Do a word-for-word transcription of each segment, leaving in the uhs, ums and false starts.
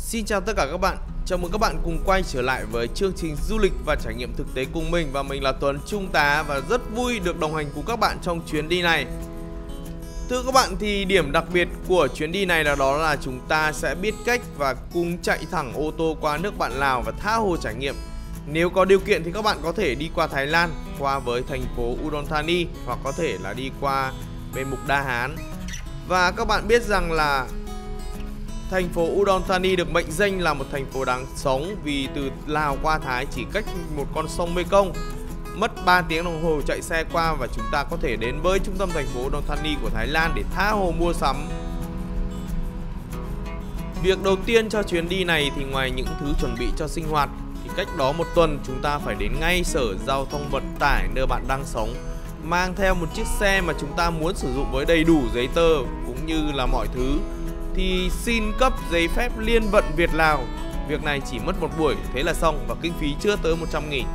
Xin chào tất cả các bạn, chào mừng các bạn cùng quay trở lại với chương trình du lịch và trải nghiệm thực tế cùng mình. Và mình là Tuấn Trung tá và rất vui được đồng hành cùng các bạn trong chuyến đi này. Thưa các bạn, thì điểm đặc biệt của chuyến đi này là đó là chúng ta sẽ biết cách và cùng chạy thẳng ô tô qua nước bạn Lào và tha hồ trải nghiệm. Nếu có điều kiện thì các bạn có thể đi qua Thái Lan, qua với thành phố Udon Thani, hoặc có thể là đi qua bên Mục Đa Hán. Và các bạn biết rằng là thành phố Udon Thani được mệnh danh là một thành phố đáng sống vì từ Lào qua Thái chỉ cách một con sông Mekong. Mất ba tiếng đồng hồ chạy xe qua và chúng ta có thể đến với trung tâm thành phố Udon Thani của Thái Lan để tha hồ mua sắm. Việc đầu tiên cho chuyến đi này thì ngoài những thứ chuẩn bị cho sinh hoạt thì cách đó một tuần chúng ta phải đến ngay Sở Giao thông Vận tải nơi bạn đang sống, mang theo một chiếc xe mà chúng ta muốn sử dụng với đầy đủ giấy tờ cũng như là mọi thứ, thì xin cấp giấy phép liên vận Việt Lào. Việc này chỉ mất một buổi thế là xong và kinh phí chưa tới một trăm nghìn.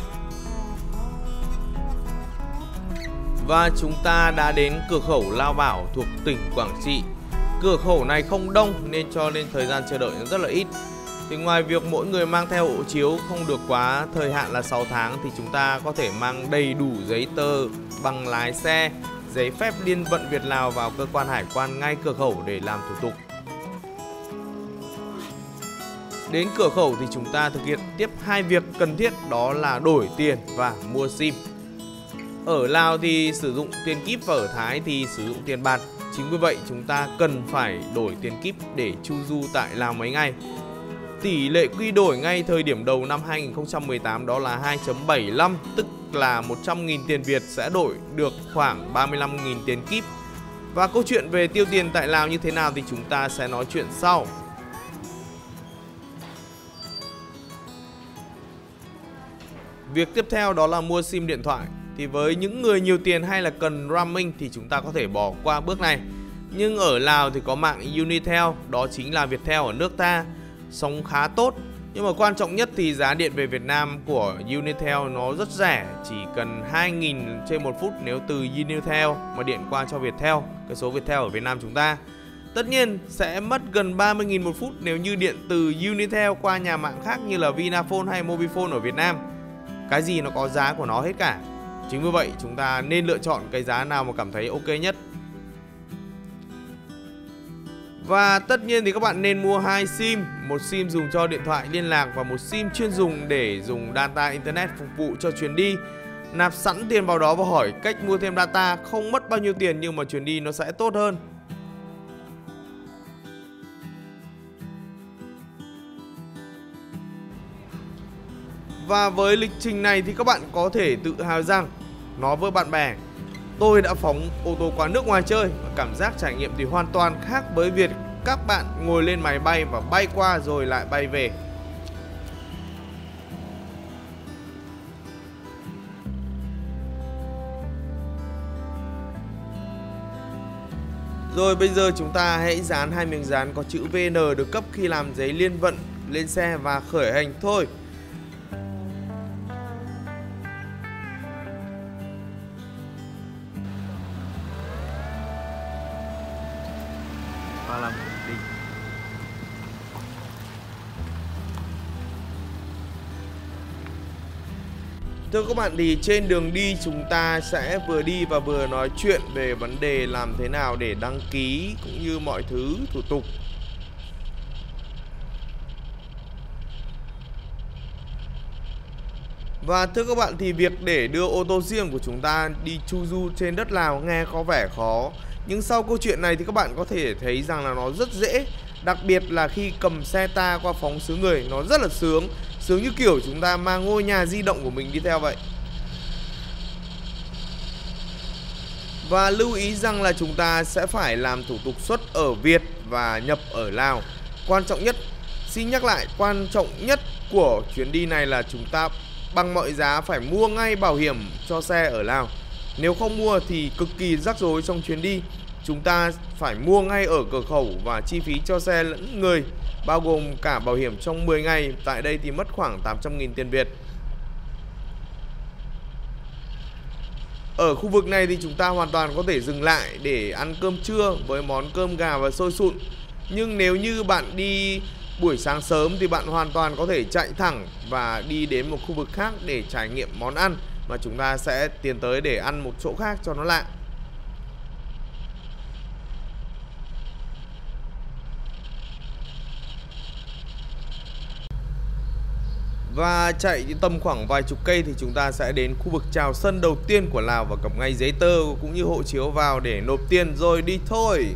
Và chúng ta đã đến cửa khẩu Lao Bảo thuộc tỉnh Quảng Trị. Cửa khẩu này không đông nên cho nên thời gian chờ đợi nó rất là ít. Thì ngoài việc mỗi người mang theo hộ chiếu không được quá thời hạn là sáu tháng thì chúng ta có thể mang đầy đủ giấy tờ, bằng lái xe, giấy phép liên vận Việt Lào vào cơ quan hải quan ngay cửa khẩu để làm thủ tục. Đến cửa khẩu thì chúng ta thực hiện tiếp hai việc cần thiết, đó là đổi tiền và mua sim. Ở Lào thì sử dụng tiền kíp và ở Thái thì sử dụng tiền bạc. Chính vì vậy chúng ta cần phải đổi tiền kíp để chu du tại Lào mấy ngày. Tỷ lệ quy đổi ngay thời điểm đầu năm hai nghìn không trăm mười tám đó là hai chấm bảy lăm, tức là một trăm nghìn tiền Việt sẽ đổi được khoảng ba mươi lăm nghìn tiền kíp. Và câu chuyện về tiêu tiền tại Lào như thế nào thì chúng ta sẽ nói chuyện sau. Việc tiếp theo đó là mua sim điện thoại. Thì với những người nhiều tiền hay là cần roaming thì chúng ta có thể bỏ qua bước này. Nhưng ở Lào thì có mạng Unitel, đó chính là Viettel ở nước ta, sống khá tốt. Nhưng mà quan trọng nhất thì giá điện về Việt Nam của Unitel nó rất rẻ, chỉ cần hai nghìn trên một phút nếu từ Unitel mà điện qua cho Viettel, cái số Viettel ở Việt Nam chúng ta. Tất nhiên sẽ mất gần ba mươi nghìn một phút nếu như điện từ Unitel qua nhà mạng khác như là Vinaphone hay Mobifone ở Việt Nam. Cái gì nó có giá của nó hết cả. Chính vì vậy chúng ta nên lựa chọn cái giá nào mà cảm thấy ok nhất. Và tất nhiên thì các bạn nên mua hai sim, một sim dùng cho điện thoại liên lạc và một sim chuyên dùng để dùng data internet phục vụ cho chuyến đi. Nạp sẵn tiền vào đó và hỏi cách mua thêm data, không mất bao nhiêu tiền nhưng mà chuyến đi nó sẽ tốt hơn. Và với lịch trình này thì các bạn có thể tự hào rằng nói với bạn bè, tôi đã phóng ô tô qua nước ngoài chơi và cảm giác trải nghiệm thì hoàn toàn khác với việc các bạn ngồi lên máy bay và bay qua rồi lại bay về. Rồi bây giờ chúng ta hãy dán hai miếng dán có chữ vê en được cấp khi làm giấy liên vận lên xe và khởi hành thôi. Và làm đi. Thưa các bạn, thì trên đường đi chúng ta sẽ vừa đi và vừa nói chuyện về vấn đề làm thế nào để đăng ký cũng như mọi thứ thủ tục. Và thưa các bạn, thì việc để đưa ô tô riêng của chúng ta đi chu du trên đất Lào nghe có vẻ khó, nhưng sau câu chuyện này thì các bạn có thể thấy rằng là nó rất dễ. Đặc biệt là khi cầm xe ta qua phóng xứ người, nó rất là sướng. Sướng như kiểu chúng ta mang ngôi nhà di động của mình đi theo vậy. Và lưu ý rằng là chúng ta sẽ phải làm thủ tục xuất ở Việt và nhập ở Lào. Quan trọng nhất, xin nhắc lại, quan trọng nhất của chuyến đi này là chúng ta bằng mọi giá phải mua ngay bảo hiểm cho xe ở Lào. Nếu không mua thì cực kỳ rắc rối trong chuyến đi. Chúng ta phải mua ngay ở cửa khẩu và chi phí cho xe lẫn người, bao gồm cả bảo hiểm trong mười ngày, tại đây thì mất khoảng tám trăm nghìn tiền Việt. Ở khu vực này thì chúng ta hoàn toàn có thể dừng lại để ăn cơm trưa với món cơm gà và xôi sụn. Nhưng nếu như bạn đi buổi sáng sớm thì bạn hoàn toàn có thể chạy thẳng và đi đến một khu vực khác để trải nghiệm món ăn mà chúng ta sẽ tiến tới để ăn một chỗ khác cho nó lạ. Và chạy tầm khoảng vài chục cây thì chúng ta sẽ đến khu vực chào sân đầu tiên của Lào và cầm ngay giấy tờ cũng như hộ chiếu vào để nộp tiền rồi đi thôi.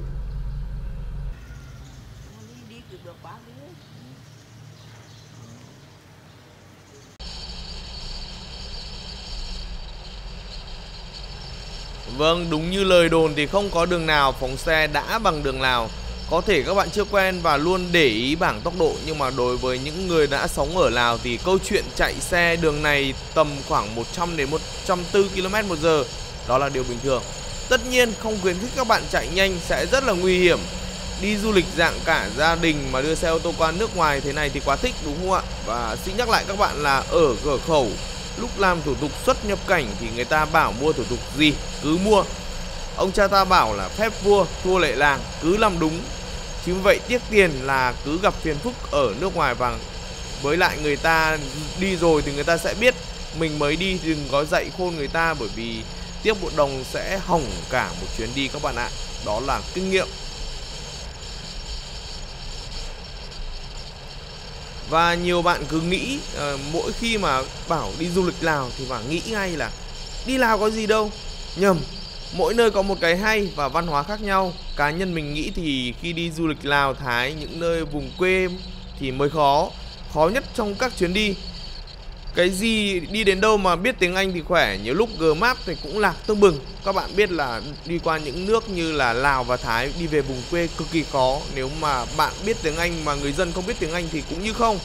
Vâng, đúng như lời đồn thì không có đường nào phóng xe đã bằng đường Lào. Có thể các bạn chưa quen và luôn để ý bảng tốc độ, nhưng mà đối với những người đã sống ở Lào thì câu chuyện chạy xe đường này tầm khoảng một trăm đến một trăm bốn ki lô mét một giờ đó là điều bình thường. Tất nhiên không khuyến khích các bạn chạy nhanh, sẽ rất là nguy hiểm. Đi du lịch dạng cả gia đình mà đưa xe ô tô qua nước ngoài thế này thì quá thích, đúng không ạ? Và xin nhắc lại các bạn là ở cửa khẩu lúc làm thủ tục xuất nhập cảnh thì người ta bảo mua thủ tục gì cứ mua. Ông cha ta bảo là phép vua thua lệ làng, cứ làm đúng. Chứ vậy tiếc tiền là cứ gặp phiền phức ở nước ngoài. Và với lại người ta đi rồi thì người ta sẽ biết, mình mới đi đừng có dạy khôn người ta, bởi vì tiếc một đồng sẽ hỏng cả một chuyến đi các bạn ạ. Đó là kinh nghiệm. Và nhiều bạn cứ nghĩ uh, mỗi khi mà bảo đi du lịch Lào thì bạn nghĩ ngay là đi Lào có gì đâu. Nhầm, mỗi nơi có một cái hay và văn hóa khác nhau. Cá nhân mình nghĩ thì khi đi du lịch Lào, Thái, những nơi vùng quê thì mới khó. Khó nhất trong các chuyến đi. Cái gì đi đến đâu mà biết tiếng Anh thì khỏe. Nhiều lúc Google Maps thì cũng lạc tưng bừng. Các bạn biết là đi qua những nước như là Lào và Thái, đi về vùng quê cực kỳ khó. Nếu mà bạn biết tiếng Anh mà người dân không biết tiếng Anh thì cũng như không.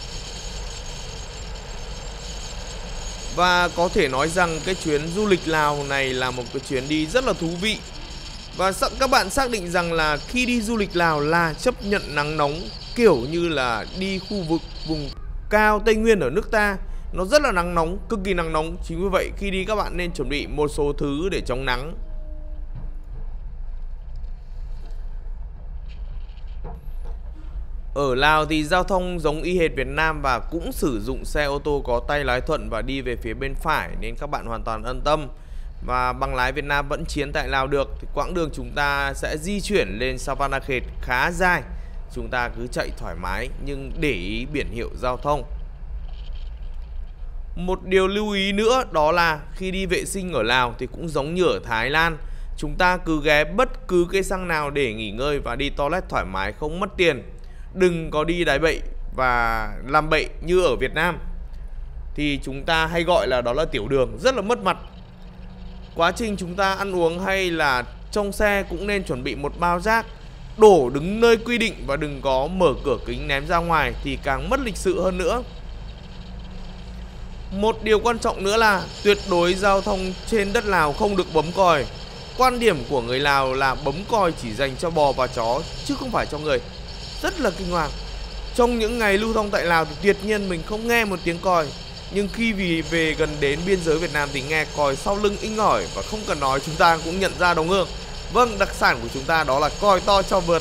Và có thể nói rằng cái chuyến du lịch Lào này là một cái chuyến đi rất là thú vị. Và các bạn xác định rằng là khi đi du lịch Lào là chấp nhận nắng nóng, kiểu như là đi khu vực vùng cao Tây Nguyên ở nước ta. Nó rất là nắng nóng, cực kỳ nắng nóng. Chính vì vậy khi đi các bạn nên chuẩn bị một số thứ để chống nắng. Ở Lào thì giao thông giống y hệt Việt Nam và cũng sử dụng xe ô tô có tay lái thuận và đi về phía bên phải, nên các bạn hoàn toàn yên tâm. Và bằng lái Việt Nam vẫn chiến tại Lào được thì quãng đường chúng ta sẽ di chuyển lên Savanakhet khá dài. Chúng ta cứ chạy thoải mái nhưng để ý biển hiệu giao thông. Một điều lưu ý nữa đó là khi đi vệ sinh ở Lào thì cũng giống như ở Thái Lan. Chúng ta cứ ghé bất cứ cây xăng nào để nghỉ ngơi và đi toilet thoải mái, không mất tiền. Đừng có đi đái bậy và làm bậy như ở Việt Nam. Thì chúng ta hay gọi là đó là tiểu đường, rất là mất mặt. Quá trình chúng ta ăn uống hay là trong xe cũng nên chuẩn bị một bao rác. Đổ đứng nơi quy định và đừng có mở cửa kính ném ra ngoài thì càng mất lịch sự hơn nữa. Một điều quan trọng nữa là tuyệt đối giao thông trên đất Lào không được bấm còi. Quan điểm của người Lào là bấm còi chỉ dành cho bò và chó chứ không phải cho người. Rất là kinh hoàng. Trong những ngày lưu thông tại Lào thì tuyệt nhiên mình không nghe một tiếng còi. Nhưng khi vì về gần đến biên giới Việt Nam thì nghe còi sau lưng inh ỏi. Và không cần nói chúng ta cũng nhận ra đồng hương. Vâng, đặc sản của chúng ta đó là còi to cho vượt.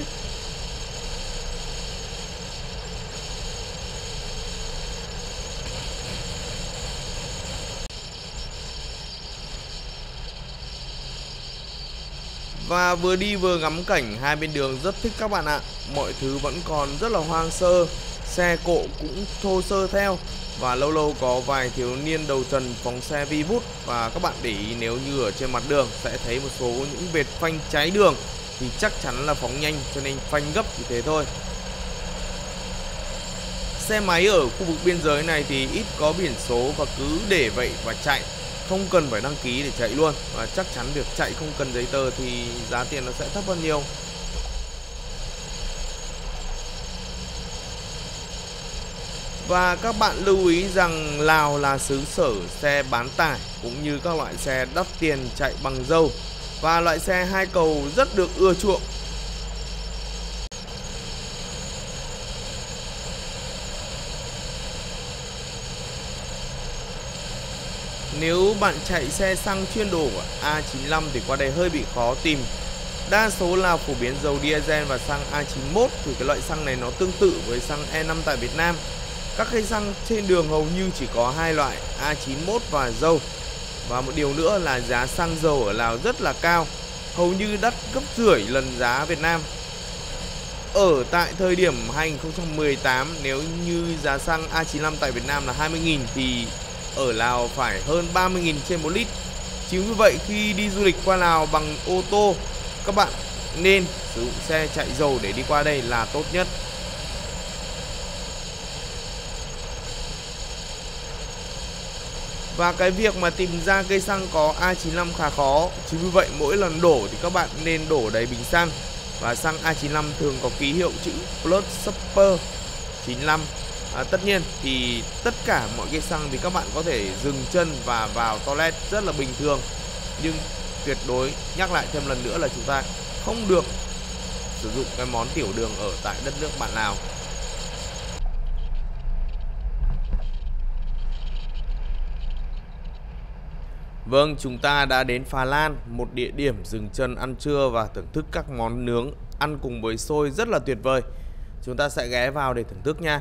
Và vừa đi vừa ngắm cảnh hai bên đường rất thích các bạn ạ. Mọi thứ vẫn còn rất là hoang sơ. Xe cộ cũng thô sơ theo. Và lâu lâu có vài thiếu niên đầu trần phóng xe vi vút. Và các bạn để ý nếu như ở trên mặt đường sẽ thấy một số những vệt phanh trái đường thì chắc chắn là phóng nhanh, cho nên phanh gấp như thế thôi. Xe máy ở khu vực biên giới này thì ít có biển số và cứ để vậy và chạy, không cần phải đăng ký để chạy luôn. Và chắc chắn việc chạy không cần giấy tờ thì giá tiền nó sẽ thấp hơn nhiều. Và các bạn lưu ý rằng Lào là xứ sở xe bán tải cũng như các loại xe đắt tiền chạy bằng dầu. Và loại xe hai cầu rất được ưa chuộng. Nếu bạn chạy xe xăng chuyên đổ A chín mươi lăm thì qua đây hơi bị khó tìm. Đa số là phổ biến dầu diesel và xăng A chín mốt, thì cái loại xăng này nó tương tự với xăng E năm tại Việt Nam. Các cây xăng trên đường hầu như chỉ có hai loại A chín mốt và dầu. Và một điều nữa là giá xăng dầu ở Lào rất là cao, hầu như đắt gấp rưỡi lần giá Việt Nam. Ở tại thời điểm hai nghìn không trăm mười tám, nếu như giá xăng A chín mươi lăm tại Việt Nam là hai mươi nghìn thì ở Lào phải hơn ba mươi nghìn trên một lít. Chính vì vậy khi đi du lịch qua Lào bằng ô tô, các bạn nên sử dụng xe chạy dầu để đi qua đây là tốt nhất. Và cái việc mà tìm ra cây xăng có A chín mươi lăm khá khó. Chính vì vậy mỗi lần đổ thì các bạn nên đổ đầy bình xăng. Và xăng A chín mươi lăm thường có ký hiệu chữ Plus Super chín mươi lăm. à, Tất nhiên thì tất cả mọi cây xăng thì các bạn có thể dừng chân và vào toilet rất là bình thường. Nhưng tuyệt đối nhắc lại thêm lần nữa là chúng ta không được sử dụng cái món tiểu đường ở tại đất nước bạn Lào. Vâng, chúng ta đã đến Phà Lan, một địa điểm dừng chân ăn trưa và thưởng thức các món nướng ăn cùng với xôi rất là tuyệt vời. Chúng ta sẽ ghé vào để thưởng thức nha.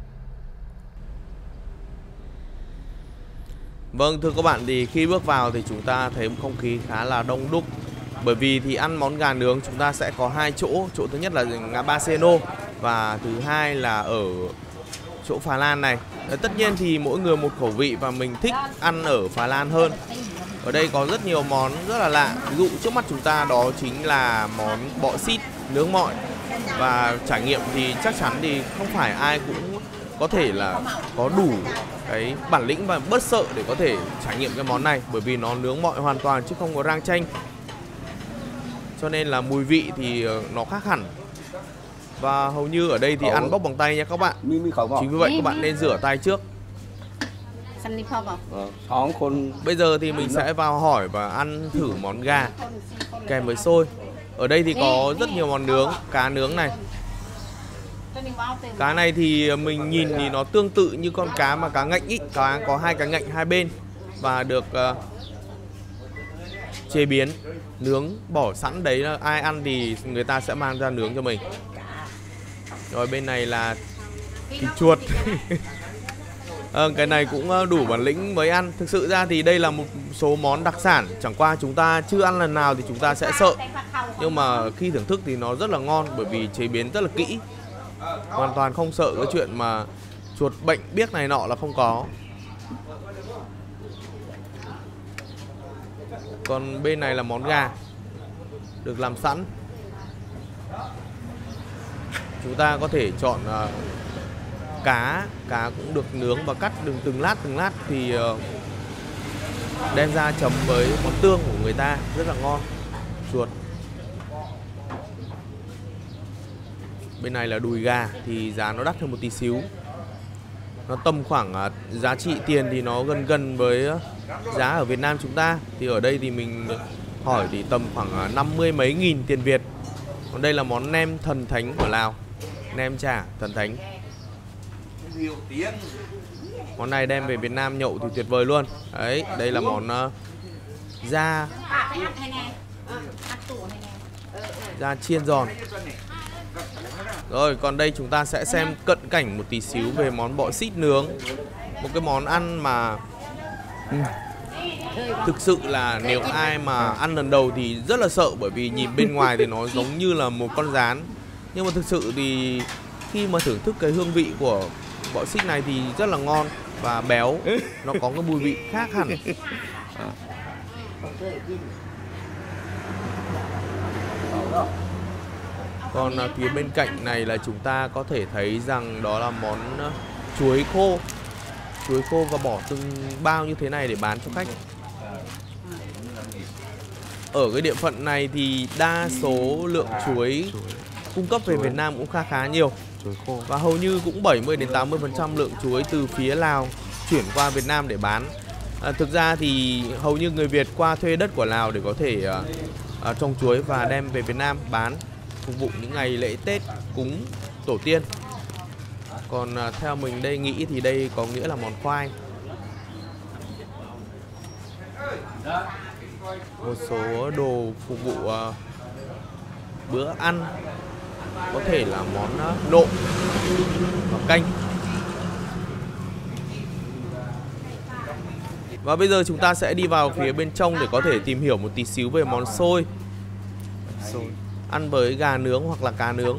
Vâng, thưa các bạn, thì khi bước vào thì chúng ta thấy một không khí khá là đông đúc. Bởi vì thì ăn món gà nướng chúng ta sẽ có hai chỗ. Chỗ thứ nhất là ngã ba Seno và thứ hai là ở chỗ Phà Lan này. Tất nhiên thì mỗi người một khẩu vị và mình thích ăn ở Phà Lan hơn. Ở đây có rất nhiều món rất là lạ. Ví dụ trước mắt chúng ta đó chính là món bọ xít nướng mọi. Và trải nghiệm thì chắc chắn thì không phải ai cũng có thể là có đủ cái bản lĩnh và bớt sợ để có thể trải nghiệm cái món này. Bởi vì nó nướng mọi hoàn toàn chứ không có rang chanh. Cho nên là mùi vị thì nó khác hẳn. Và hầu như ở đây thì ăn bóc bằng tay nha các bạn. Chính vì vậy các bạn nên rửa tay trước. Bây giờ thì mình sẽ vào hỏi và ăn thử món gà kèm với xôi. Ở đây thì có rất nhiều món nướng. Cá nướng này. Cá này thì mình nhìn thì nó tương tự như con cá mà cá ngạnh ý. Cá có hai cá ngạnh hai bên. Và được uh, chế biến nướng bỏ sẵn đấy, là ai ăn thì người ta sẽ mang ra nướng cho mình. Rồi bên này là thịt chuột. à, Cái này cũng đủ bản lĩnh mới ăn. Thực sự ra thì đây là một số món đặc sản. Chẳng qua chúng ta chưa ăn lần nào thì chúng ta sẽ sợ. Nhưng mà khi thưởng thức thì nó rất là ngon. Bởi vì chế biến rất là kỹ. Hoàn toàn không sợ cái chuyện mà chuột bệnh biếc này nọ là không có. Còn bên này là món gà được làm sẵn. Chúng ta có thể chọn uh, cá. Cá cũng được nướng và cắt từng từng lát từng lát thì uh, đem ra chấm với món tương của người ta rất là ngon. Chuột. Bên này là đùi gà thì giá nó đắt hơn một tí xíu. Nó tầm khoảng uh, giá trị tiền thì nó gần gần với uh, giá ở Việt Nam chúng ta. Thì ở đây thì mình hỏi thì tầm khoảng uh, năm mươi mấy nghìn tiền Việt. Còn đây là món nem thần thánh của Lào. Nem chả thần thánh. Món này đem về Việt Nam nhậu thì tuyệt vời luôn. Đấy, đây là món uh, da da chiên giòn. Rồi, còn đây chúng ta sẽ xem cận cảnh một tí xíu về món bọ xít nướng. Một cái món ăn mà ừ, thực sự là nếu ai mà ăn lần đầu thì rất là sợ. Bởi vì nhìn bên ngoài thì nó giống như là một con gián. Nhưng mà thực sự thì khi mà thưởng thức cái hương vị của bọ xít này thì rất là ngon và béo. Nó có cái mùi vị khác hẳn. Còn à, phía bên cạnh này là chúng ta có thể thấy rằng đó là món uh, chuối khô. Chuối khô và bỏ từng bao như thế này để bán cho khách. Ở cái địa phận này thì đa số lượng chuối cung cấp về Việt Nam cũng khá khá nhiều. Và hầu như cũng bảy mươi đến tám mươi phần trăm lượng chuối từ phía Lào chuyển qua Việt Nam để bán. à, Thực ra thì hầu như người Việt qua thuê đất của Lào để có thể uh, uh, trồng chuối và đem về Việt Nam bán, phục vụ những ngày lễ Tết cúng tổ tiên. Còn uh, theo mình đây nghĩ thì đây có nghĩa là món khoai. Một số đồ phục vụ uh, bữa ăn, có thể là món nộm và canh. Và bây giờ chúng ta sẽ đi vào phía bên trong để có thể tìm hiểu một tí xíu về món xôi. Xôi ăn với gà nướng hoặc là cá nướng.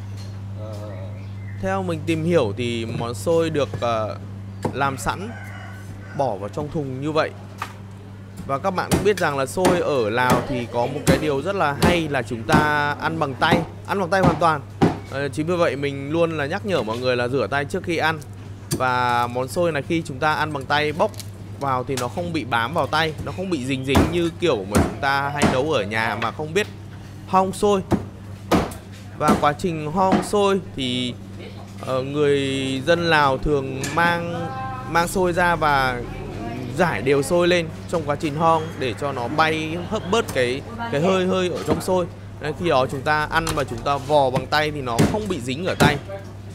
Theo mình tìm hiểu thì món xôi được uh, làm sẵn, bỏ vào trong thùng như vậy. Và các bạn cũng biết rằng là xôi ở Lào thì có một cái điều rất là hay là chúng ta ăn bằng tay, ăn bằng tay hoàn toàn. uh, Chính vì vậy mình luôn là nhắc nhở mọi người là rửa tay trước khi ăn. Và món xôi này khi chúng ta ăn bằng tay bóc vào thì nó không bị bám vào tay, nó không bị dính dính như kiểu mà chúng ta hay nấu ở nhà mà không biết hong xôi. Và quá trình hong xôi thì uh, người dân Lào thường mang mang xôi ra và rải đều xôi lên trong quá trình hong để cho nó bay hấp bớt cái cái hơi hơi ở trong xôi. Nên khi đó chúng ta ăn và chúng ta vò bằng tay thì nó không bị dính ở tay.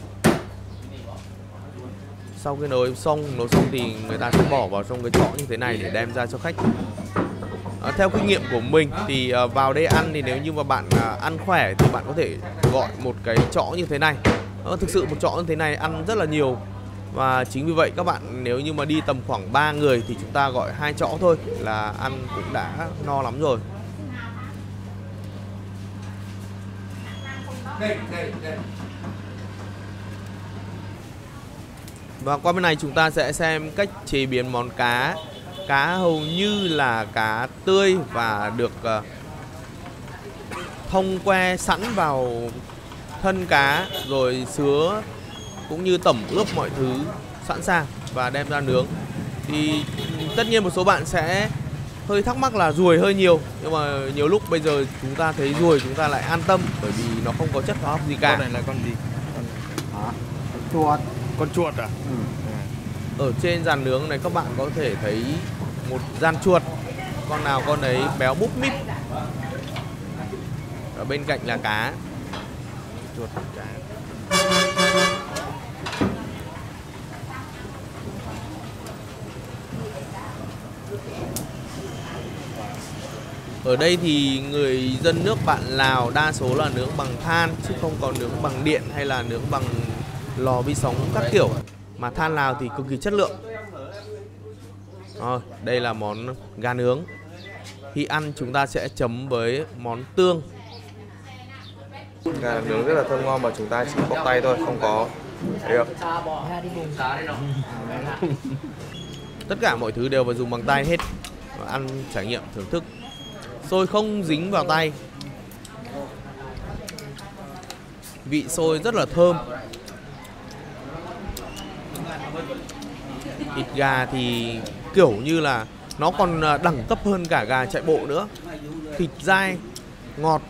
Sau khi nấu xong, nấu xong thì người ta sẽ bỏ vào trong cái chõ như thế này để đem ra cho khách. À, theo kinh nghiệm của mình thì à, vào đây ăn thì nếu như mà bạn à, ăn khỏe thì bạn có thể gọi một cái chõ như thế này. à, Thực sự một chõ như thế này ăn rất là nhiều. Và chính vì vậy các bạn nếu như mà đi tầm khoảng ba người thì chúng ta gọi hai chõ thôi là ăn cũng đã no lắm rồi. Và qua bên này chúng ta sẽ xem cách chế biến món cá. Cá hầu như là cá tươi và được uh, thông que sẵn vào thân cá, rồi sứa cũng như tẩm ướp mọi thứ sẵn sàng và đem ra nướng. Thì tất nhiên một số bạn sẽ hơi thắc mắc là ruồi hơi nhiều, nhưng mà nhiều lúc bây giờ chúng ta thấy ruồi chúng ta lại an tâm bởi vì nó không có chất hóa học gì cả. Con này là con gì? Con... Hả? Chuột. Con chuột à? Ừ. Ở trên giàn nướng này các bạn có thể thấy một giàn chuột, con nào con ấy béo búp míp. Ở bên cạnh là cá. Chuột cá. Ở đây thì người dân nước bạn Lào đa số là nướng bằng than chứ không còn nướng bằng điện hay là nướng bằng lò vi sóng các kiểu. Mà than Lào thì cực kỳ chất lượng. Rồi, đây là món gà nướng. Khi ăn chúng ta sẽ chấm với món tương. Gà nướng rất là thơm ngon mà chúng ta chỉ bóc tay thôi, không có được. Tất cả mọi thứ đều phải dùng bằng tay hết. Ăn trải nghiệm thưởng thức. Xôi không dính vào tay. Vị xôi rất là thơm. Thịt gà thì kiểu như là nó còn đẳng cấp hơn cả gà chạy bộ nữa. Thịt dai, ngọt.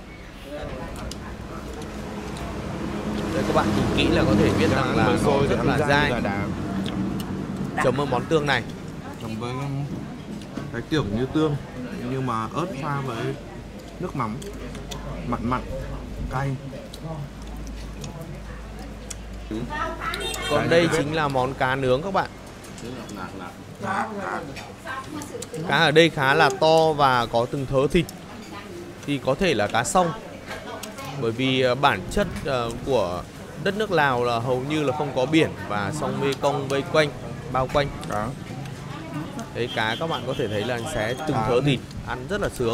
Đây các bạn nhìn kỹ là có thể biết rằng là xôi rất là dai. Chấm với món tương này. Chấm với cái kiểu như tương nhưng mà ớt pha với nước mắm, mặn mặn, cay. Còn đây chính là món cá nướng các bạn. Cá ở đây khá là to và có từng thớ thịt. Thì có thể là cá sông. Bởi vì bản chất của đất nước Lào là hầu như là không có biển và sông Mekong vây quanh, bao quanh. Đó. Đấy, cá các bạn có thể thấy là xé từng thớ thịt, ăn rất là sướng.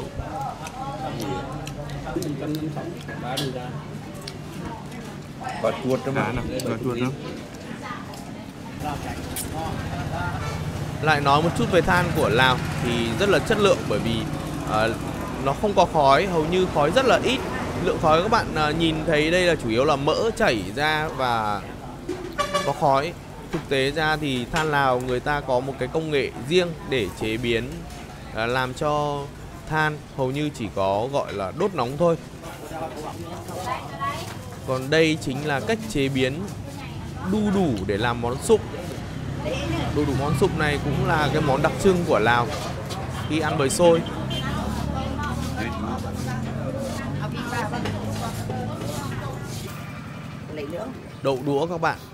Có chuột trong đó, có chuột đó. Lại nói một chút về than của Lào thì rất là chất lượng bởi vì uh, nó không có khói, hầu như khói rất là ít. Lượng khói các bạn uh, nhìn thấy đây là chủ yếu là mỡ chảy ra và có khói. Thực tế ra thì than Lào người ta có một cái công nghệ riêng để chế biến, uh, làm cho than hầu như chỉ có gọi là đốt nóng thôi. Còn đây chính là cách chế biến đu đủ để làm món súp. Đu đủ món súp này cũng là cái món đặc trưng của Lào khi ăn với xôi. Đậu đũa các bạn.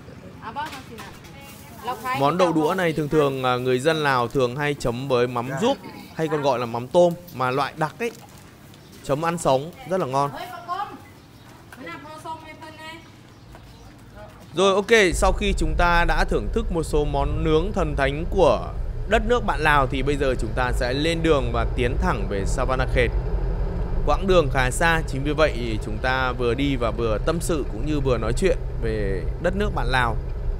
Món đậu đũa này thường thường người dân Lào thường hay chấm với mắm ruốc hay còn gọi là mắm tôm mà loại đặc ấy. Chấm ăn sống rất là ngon. Rồi ok, sau khi chúng ta đã thưởng thức một số món nướng thần thánh của đất nước bạn Lào thì bây giờ chúng ta sẽ lên đường và tiến thẳng về Savannakhet. Quãng đường khá xa, chính vì vậy chúng ta vừa đi và vừa tâm sự cũng như vừa nói chuyện về đất nước bạn Lào.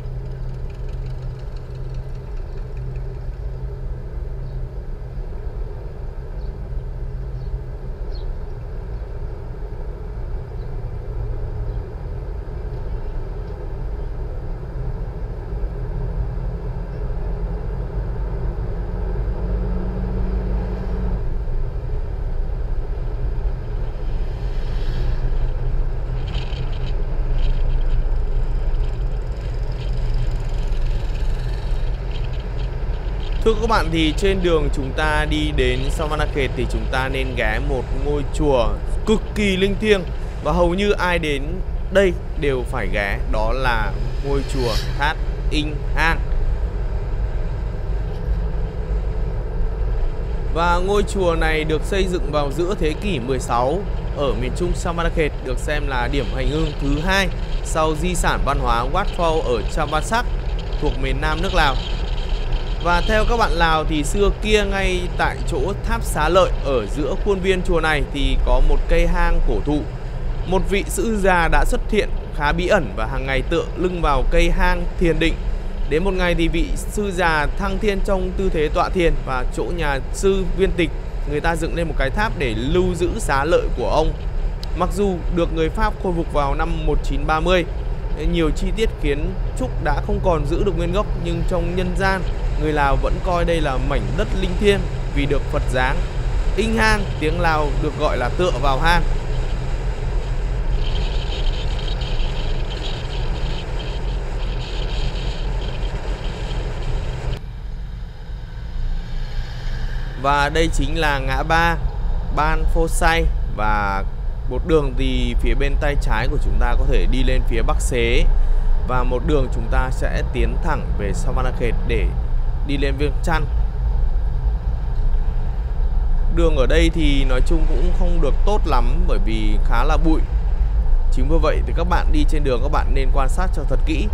Thưa các bạn, thì trên đường chúng ta đi đến Savannakhet thì chúng ta nên ghé một ngôi chùa cực kỳ linh thiêng và hầu như ai đến đây đều phải ghé, đó là ngôi chùa Thát In Hang. Và ngôi chùa này được xây dựng vào giữa thế kỷ mười sáu ở miền trung Savannakhet, được xem là điểm hành hương thứ hai sau di sản văn hóa Wat Phao ở Champasak thuộc miền nam nước Lào. Và theo các bạn Lào thì xưa kia ngay tại chỗ tháp Xá Lợi ở giữa khuôn viên chùa này thì có một cây hang cổ thụ. Một vị sư già đã xuất hiện khá bí ẩn và hàng ngày tựa lưng vào cây hang thiền định. Đến một ngày thì vị sư già thăng thiên trong tư thế tọa thiền, và chỗ nhà sư Viên Tịch người ta dựng lên một cái tháp để lưu giữ xá lợi của ông. Mặc dù được người Pháp khôi phục vào năm một nghìn chín trăm ba mươi, nhiều chi tiết kiến trúc đã không còn giữ được nguyên gốc, nhưng trong nhân gian người Lào vẫn coi đây là mảnh đất linh thiêng vì được Phật giáng. In Hang, tiếng Lào được gọi là tựa vào hang. Và đây chính là ngã ba Ban Phô Say, và một đường thì phía bên tay trái của chúng ta có thể đi lên phía Bắc Xế, và một đường chúng ta sẽ tiến thẳng về Savannakhet để đi lên Viêng Chăn. Đường ở đây thì nói chung cũng không được tốt lắm bởi vì khá là bụi. Chính vì vậy thì các bạn đi trên đường các bạn nên quan sát cho thật kỹ.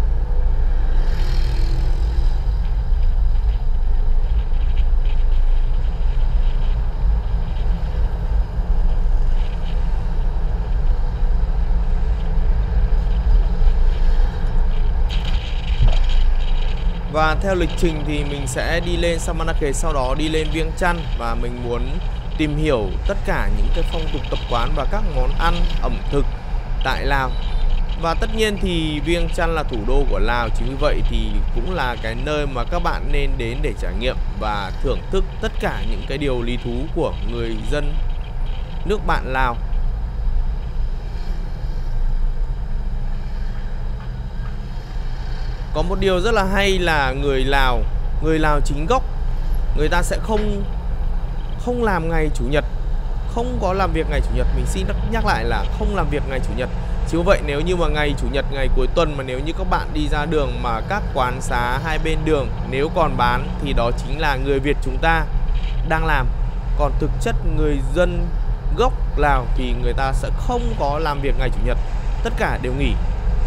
Và theo lịch trình thì mình sẽ đi lên Savannakhet, sau đó đi lên Viêng Chăn, và mình muốn tìm hiểu tất cả những cái phong tục tập quán và các món ăn ẩm thực tại Lào. Và tất nhiên thì Viêng Chăn là thủ đô của Lào, chính vì vậy thì cũng là cái nơi mà các bạn nên đến để trải nghiệm và thưởng thức tất cả những cái điều lý thú của người dân nước bạn Lào. Có một điều rất là hay là người Lào, người Lào chính gốc, người ta sẽ không không làm ngày chủ nhật, không có làm việc ngày chủ nhật. Mình xin nhắc lại là không làm việc ngày chủ nhật. Chứ vậy nếu như mà ngày chủ nhật, ngày cuối tuần mà nếu như các bạn đi ra đường mà các quán xá hai bên đường nếu còn bán thì đó chính là người Việt chúng ta đang làm. Còn thực chất người dân gốc Lào thì người ta sẽ không có làm việc ngày chủ nhật, tất cả đều nghỉ.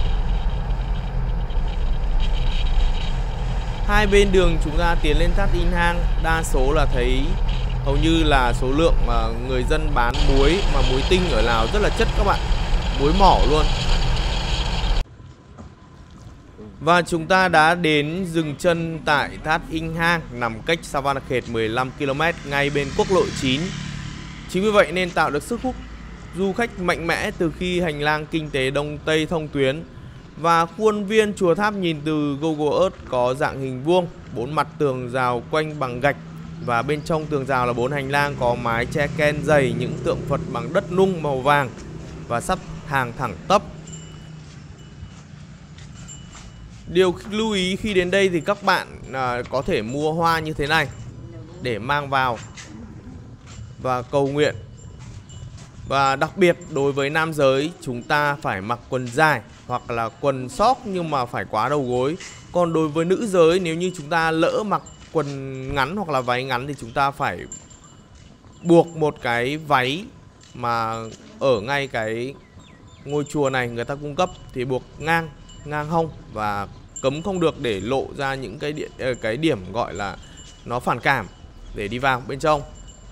Hai bên đường chúng ta tiến lên Thát In Hang, đa số là thấy hầu như là số lượng mà người dân bán muối, mà muối tinh ở Lào rất là chất các bạn, muối mỏ luôn. Và chúng ta đã đến dừng chân tại Thát In Hang, nằm cách Savannakhet mười lăm ki lô mét ngay bên quốc lộ chín. Chính vì vậy nên tạo được sức hút du khách mạnh mẽ từ khi hành lang kinh tế Đông Tây thông tuyến. Và khuôn viên chùa tháp nhìn từ Google Earth có dạng hình vuông, bốn mặt tường rào quanh bằng gạch, và bên trong tường rào là bốn hành lang có mái che ken dày những tượng Phật bằng đất nung màu vàng và sắp hàng thẳng tắp. Điều lưu ý khi đến đây thì các bạn à, có thể mua hoa như thế này để mang vào và cầu nguyện. Và đặc biệt đối với nam giới chúng ta phải mặc quần dài hoặc là quần sóc nhưng mà phải quá đầu gối. Còn đối với nữ giới nếu như chúng ta lỡ mặc quần ngắn hoặc là váy ngắn thì chúng ta phải buộc một cái váy mà ở ngay cái ngôi chùa này người ta cung cấp thì buộc ngang ngang hông và cấm không được để lộ ra những cái điện cái điểm gọi là nó phản cảm để đi vào bên trong.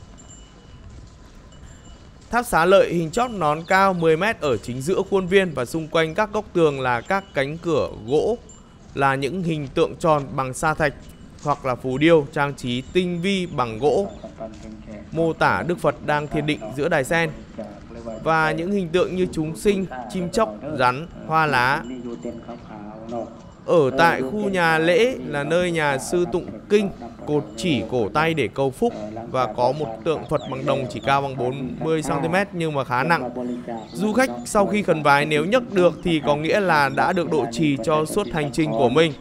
Tháp Xá Lợi hình chóp nón cao mười mét ở chính giữa khuôn viên và xung quanh các góc tường là các cánh cửa gỗ, là những hình tượng tròn bằng sa thạch hoặc là phù điêu trang trí tinh vi bằng gỗ, mô tả Đức Phật đang thiền định giữa đài sen, và những hình tượng như chúng sinh, chim chóc, rắn, hoa lá. Ở tại khu nhà lễ là nơi nhà sư tụng kinh, cột chỉ cổ tay để cầu phúc, và có một tượng Phật bằng đồng chỉ cao bằng bốn mươi xăng ti mét nhưng mà khá nặng. Du khách sau khi khấn vái nếu nhấc được thì có nghĩa là đã được độ trì cho suốt hành trình của mình.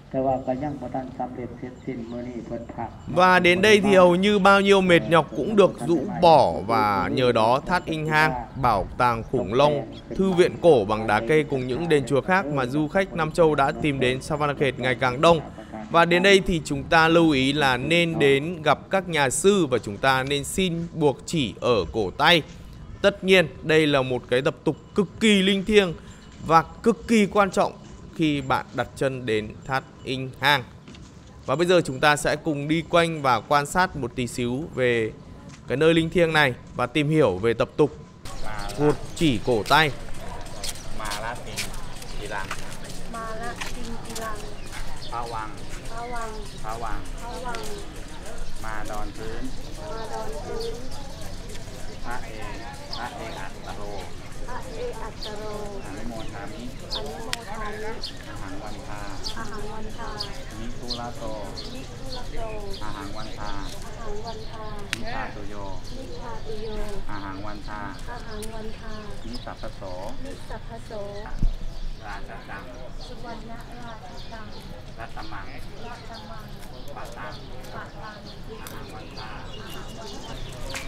Và đến đây thì hầu như bao nhiêu mệt nhọc cũng được rũ bỏ, và nhờ đó ThátInh Hang, bảo tàng khủng long, thư viện cổ bằng đá cây cùng những đền chùa khác mà du khách Nam Châu đã tìm đến Savanakhet ngày càng đông. Và đến đây thì chúng ta lưu ý là nên đến gặp các nhà sư và chúng ta nên xin buộc chỉ ở cổ tay. Tất nhiên đây là một cái tập tục cực kỳ linh thiêng và cực kỳ quan trọng khi bạn đặt chân đến ThátInh Hang. Và bây giờ chúng ta sẽ cùng đi quanh và quan sát một tí xíu về cái nơi linh thiêng này và tìm hiểu về tập tục buộc chỉ cổ tay. มาละติงกีรังมาละติงกีรังพระวังพระวังพระวังพระวังมาดอนพื้นมาดอนพื้นพระเอพระเออัตตโรพระเออัตตโรอนุโมทามิอนุโมทามิอาหังวันทาอาหังวันทานิทุลาโตนิทุลาโตอาหังวันทาอาหังวันทานิทาตุโยนิทาตุโยอาหังวันทาอาหังวันทานิสัพพโสนิสัพพโสราชตังสุวรรณราชตังรัตมังรัตมังปัตตังปัตตังอาหังวันทาอาหังวันทา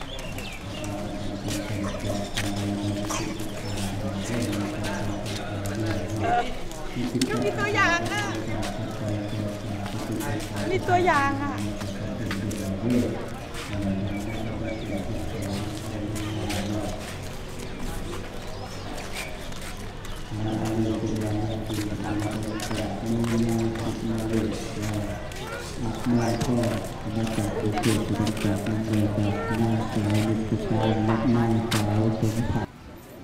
ยังมีตัวอย่างอ่ะ มีตัวอย่างอ่ะมาก็มาจากอุเทศมาจากอเมริกาหน้าสาวนิพพานและหน้าสาวสมผัส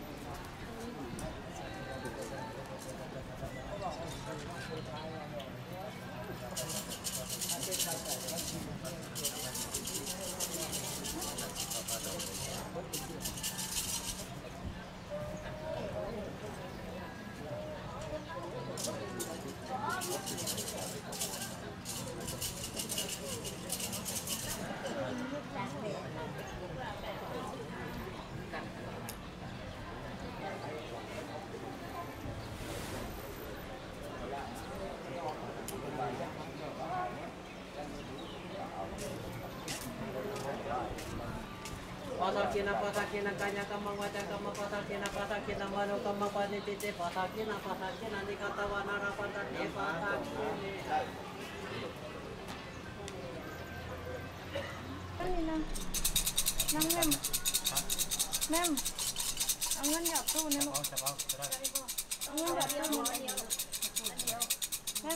Pasakina pasakina kanya kamang waca kamang pasakina pasakina manu kamang panitite pasakina pasakina dikata wanarapan e pasakina. Kanina. Nang mem. Mem. Ang nganya tu ni lu. Ang nganya tu ni. Mem.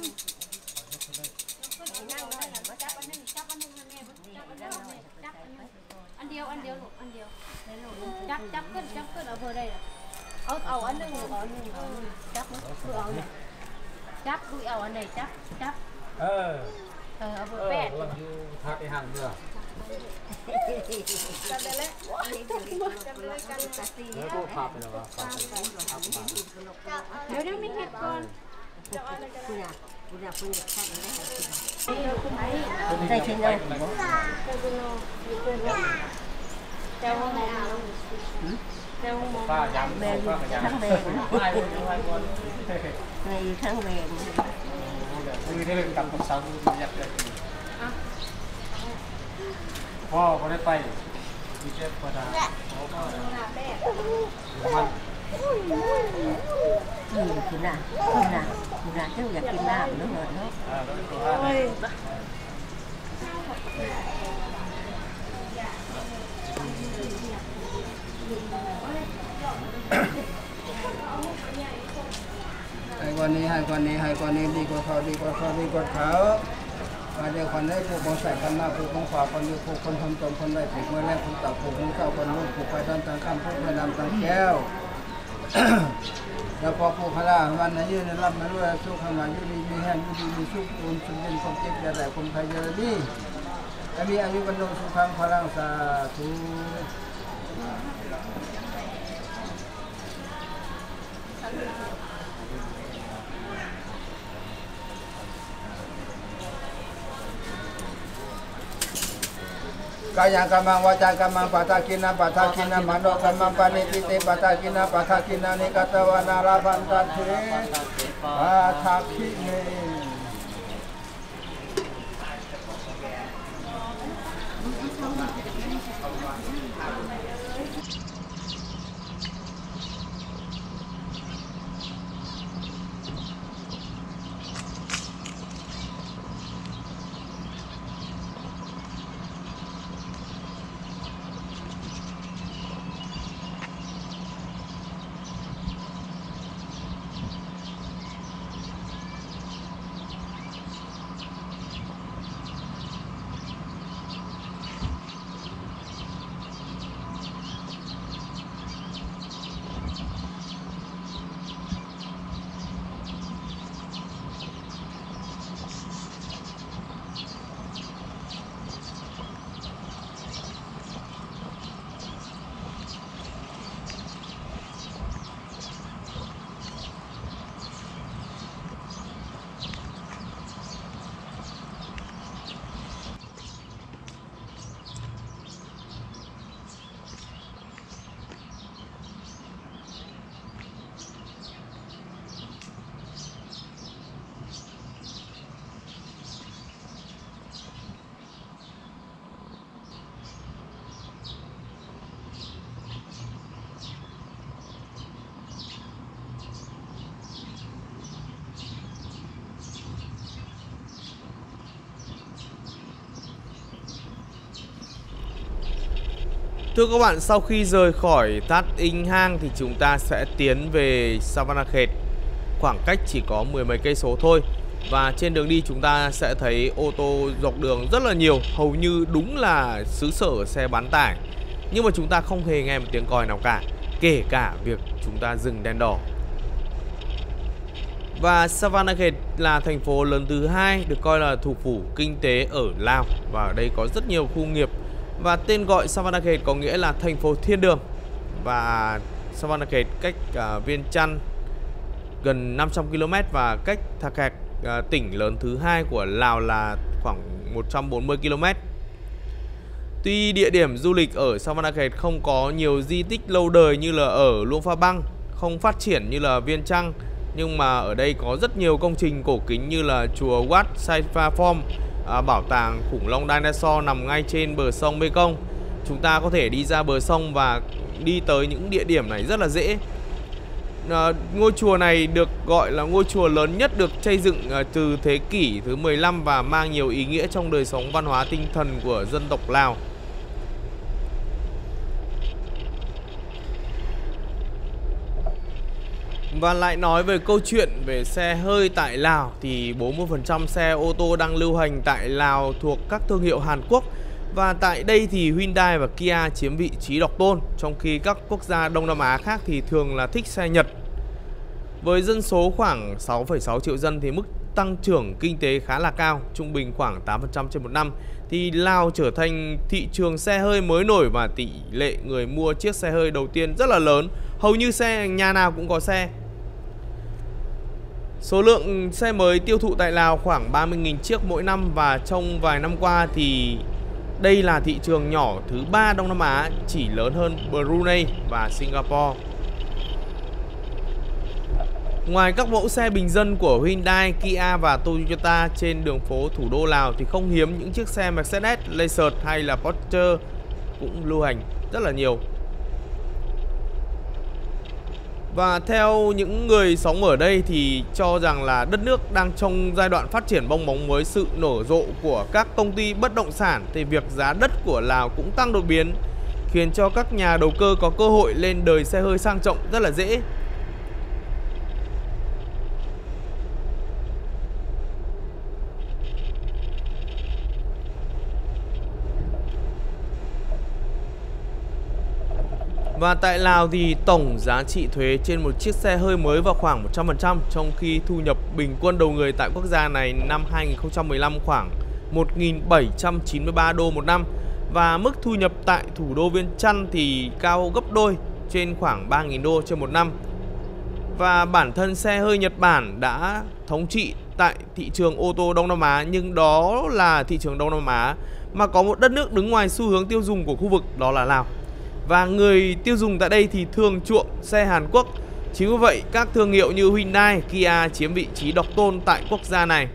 Ăn điêu, ăn điêu luôn, ăn điêu. Chắc, chắc cân, chắc cân ở vừa đây này. Ấu, ấu, ăn đừng, ấu, ăn đừng, ấu, chắc, vừa ấu này. Chắc, đuôi ấu ăn này, chắc, chắc. Ờ. Ờ, ở vừa bẹt. Làm như thác cái hàng nữa. Nếu cô phạt thì là phạt. Nếu nếu mình hết con. Đây trên đây. Theo hôm nay nào? Theo hôm nay. Bèn thắng bèn. Ngày thắng bèn. Người đây là cầm cục sắn nhặt được. Wow, có đấy tay. Đi chết qua đá. Có. Ừ, thì là, không là, thì là chứอยากกินน้ำnữa rồi đó. Ôi. Ai qua ว่านี้ให้กว่านี้ให้กว่านี้ดีกว่าเขาดีกว่าเขาดีกว่าเขามาเดี๋ยวคนได้ผูกคนใส่กันหน้าผูกคนขวาคนอยู่ผูกคนทำตรงคนได้ผูกเมื่อแรกคนตับผูกคนเข้าคนนู้นผูกไปด้านทางข้ามผูกไปนำทางแก้วแล้วพอผูกขล่าวันนั้นยืนรับมาด้วยสู้ข้างหลังยืนดีมีแห้งยืนดีมีสุขอุ่นสุขเย็นความเจ็บจะได้คนไทยเยอะดีแต่มีอายุบรรลุสุขังพลังสาธุ กายกัมมังวาจากัมมังปัฏฐากินะปัฏฐากินะมโนกัมมังปานิติเตปัฏฐากินะปัฏฐากินะนิกัตตวานาราพันตันเถปัฏฐากิเน Thưa các bạn, sau khi rời khỏi Tat In Hang thì chúng ta sẽ tiến về Savannakhet, khoảng cách chỉ có mười mấy cây số thôi. Và trên đường đi chúng ta sẽ thấy ô tô dọc đường rất là nhiều, hầu như đúng là xứ sở xe bán tải. Nhưng mà chúng ta không hề nghe một tiếng còi nào cả, kể cả việc chúng ta dừng đèn đỏ. Và Savannakhet là thành phố lớn thứ hai, được coi là thủ phủ kinh tế ở Lào. Và ở đây có rất nhiều khu nghiệp. Và tên gọi Savannakhet có nghĩa là thành phố thiên đường. Và Savannakhet cách uh, Viên Chăn gần năm trăm ki lô mét và cách Thakhet, uh, tỉnh lớn thứ hai của Lào là khoảng một trăm bốn mươi ki lô mét. Tuy địa điểm du lịch ở Savannakhet không có nhiều di tích lâu đời như là ở Luang Prabang, không phát triển như là Viên Chăn, nhưng mà ở đây có rất nhiều công trình cổ kính như là chùa Wat Saiphaphom, à, bảo tàng khủng long dinosaur nằm ngay trên bờ sông Mekong. Chúng ta có thể đi ra bờ sông và đi tới những địa điểm này rất là dễ. À, ngôi chùa này được gọi là ngôi chùa lớn nhất được xây dựng à, từ thế kỷ thứ mười lăm và mang nhiều ý nghĩa trong đời sống văn hóa tinh thần của dân tộc Lào. Và lại nói về câu chuyện về xe hơi tại Lào thì bốn mươi phần trăm xe ô tô đang lưu hành tại Lào thuộc các thương hiệu Hàn Quốc. Và tại đây thì Hyundai và Kia chiếm vị trí độc tôn, trong khi các quốc gia Đông Nam Á khác thì thường là thích xe Nhật. Với dân số khoảng sáu phẩy sáu triệu dân thì mức tăng trưởng kinh tế khá là cao, trung bình khoảng tám phần trăm trên một năm, thì Lào trở thành thị trường xe hơi mới nổi và tỷ lệ người mua chiếc xe hơi đầu tiên rất là lớn. Hầu như xe nhà nào cũng có xe. Số lượng xe mới tiêu thụ tại Lào khoảng ba mươi nghìn chiếc mỗi năm, và trong vài năm qua thì đây là thị trường nhỏ thứ ba Đông Nam Á, chỉ lớn hơn Brunei và Singapore. Ngoài các mẫu xe bình dân của Hyundai, Kia và Toyota trên đường phố thủ đô Lào thì không hiếm những chiếc xe Mercedes, Lexus hay là Porsche cũng lưu hành rất là nhiều. Và theo những người sống ở đây thì cho rằng là đất nước đang trong giai đoạn phát triển bong bóng với sự nở rộ của các công ty bất động sản, thì việc giá đất của Lào cũng tăng đột biến, khiến cho các nhà đầu cơ có cơ hội lên đời xe hơi sang trọng rất là dễ. Và tại Lào thì tổng giá trị thuế trên một chiếc xe hơi mới vào khoảng một trăm phần trăm, trong khi thu nhập bình quân đầu người tại quốc gia này năm hai nghìn không trăm mười lăm khoảng một nghìn bảy trăm chín mươi ba đô một năm. Và mức thu nhập tại thủ đô Viêng Chăn thì cao gấp đôi, trên khoảng ba nghìn đô trên một năm. Và bản thân xe hơi Nhật Bản đã thống trị tại thị trường ô tô Đông Nam Á, nhưng đó là thị trường Đông Nam Á mà có một đất nước đứng ngoài xu hướng tiêu dùng của khu vực, đó là Lào. Và người tiêu dùng tại đây thì thường chuộng xe Hàn Quốc. Chính vì vậy các thương hiệu như Hyundai, Kia chiếm vị trí độc tôn tại quốc gia này.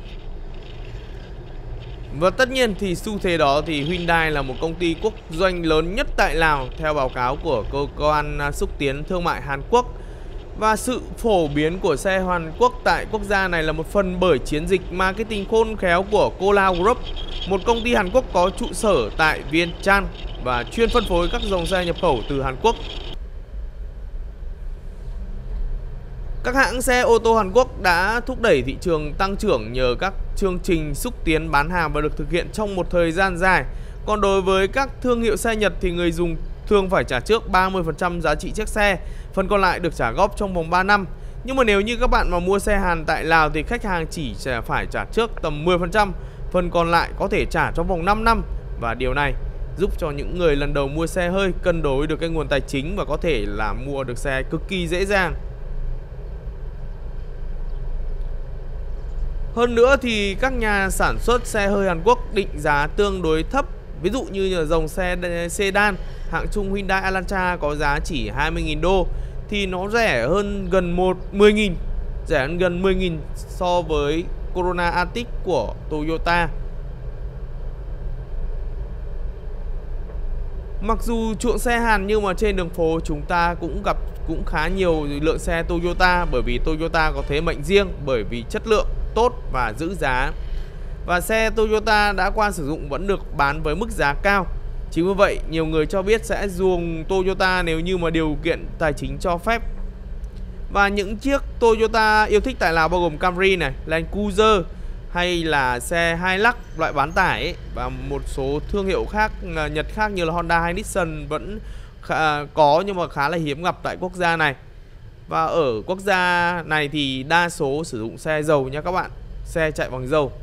Và tất nhiên thì xu thế đó thì Hyundai là một công ty quốc doanh lớn nhất tại Lào theo báo cáo của cơ quan xúc tiến thương mại Hàn Quốc. Và sự phổ biến của xe Hàn Quốc tại quốc gia này là một phần bởi chiến dịch marketing khôn khéo của Cola Group, một công ty Hàn Quốc có trụ sở tại Viêng Chăn và chuyên phân phối các dòng xe nhập khẩu từ Hàn Quốc. Các hãng xe ô tô Hàn Quốc đã thúc đẩy thị trường tăng trưởng nhờ các chương trình xúc tiến bán hàng và được thực hiện trong một thời gian dài. Còn đối với các thương hiệu xe Nhật thì người dùng thường phải trả trước ba mươi phần trăm giá trị chiếc xe, phần còn lại được trả góp trong vòng ba năm. Nhưng mà nếu như các bạn mà mua xe Hàn tại Lào thì khách hàng chỉ phải trả trước tầm mười phần trăm, phần còn lại có thể trả trong vòng năm năm. Và điều này giúp cho những người lần đầu mua xe hơi cân đối được cái nguồn tài chính và có thể là mua được xe cực kỳ dễ dàng. Hơn nữa thì các nhà sản xuất xe hơi Hàn Quốc định giá tương đối thấp. Ví dụ như là dòng xe sedan hạng trung Hyundai Elantra có giá chỉ hai mươi nghìn đô thì nó rẻ hơn gần mười nghìn, rẻ hơn gần mười nghìn so với Corona Arctic của Toyota. Mặc dù chuộng xe Hàn nhưng mà trên đường phố chúng ta cũng gặp cũng khá nhiều lượng xe Toyota, bởi vì Toyota có thế mạnh riêng bởi vì chất lượng tốt và giữ giá. Và xe Toyota đã qua sử dụng vẫn được bán với mức giá cao. Chính vì vậy nhiều người cho biết sẽ dùng Toyota nếu như mà điều kiện tài chính cho phép. Và những chiếc Toyota yêu thích tại Lào bao gồm Camry này, Land Cruiser hay là xe Hilux loại bán tải ấy, và một số thương hiệu khác Nhật khác như là Honda hay Nissan vẫn khá, có nhưng mà khá là hiếm gặp tại quốc gia này. Và ở quốc gia này thì đa số sử dụng xe dầu nha các bạn, xe chạy bằng dầu.